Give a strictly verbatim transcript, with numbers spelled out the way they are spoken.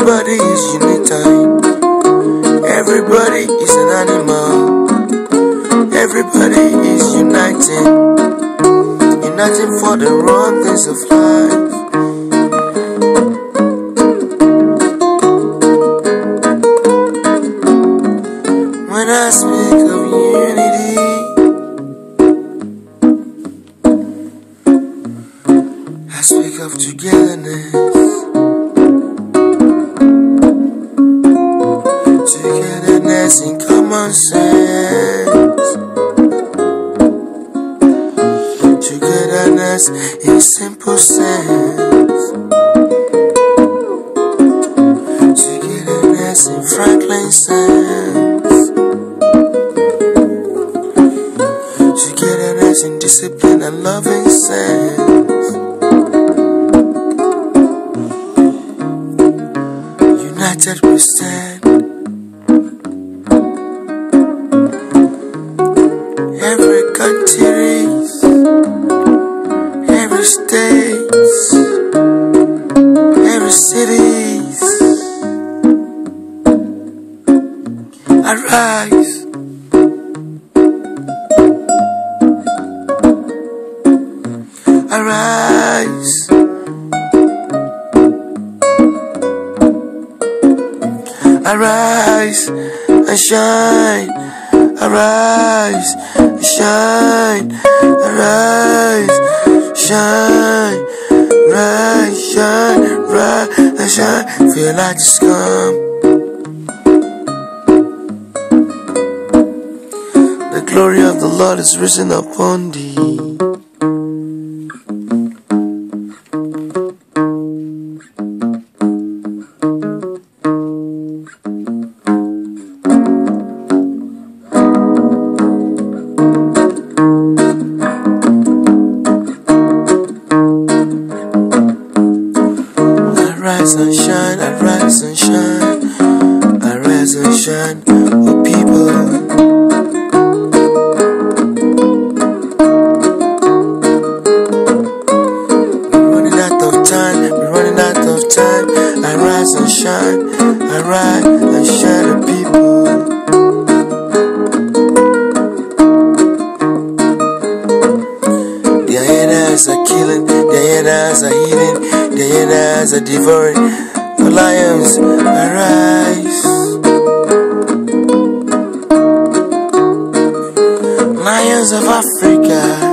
Everybody is united. Everybody is an animal. Everybody is uniting, uniting for the wrong things of life. When I speak of unity, I speak of togetherness. Togetherness in common sense. Togetherness in simple sense. Togetherness in Franklin sense. Togetherness in discipline and loving sense. United we stand. Every country, every state, every city, arise. Arise. Arise and shine. Arise and shine. Arise, shine, rise, shine, rise and shine. Feel like it's come. The glory of the Lord is risen upon thee. Arise and shine, arise and shine, arise and shine, oh people. We're running out of time, we're running out of time. Arise and shine, arise and shine, oh people. Their hyenas are killing, their hyenas are healing. The hyenas are devouring. The lions arise. Lions of Africa.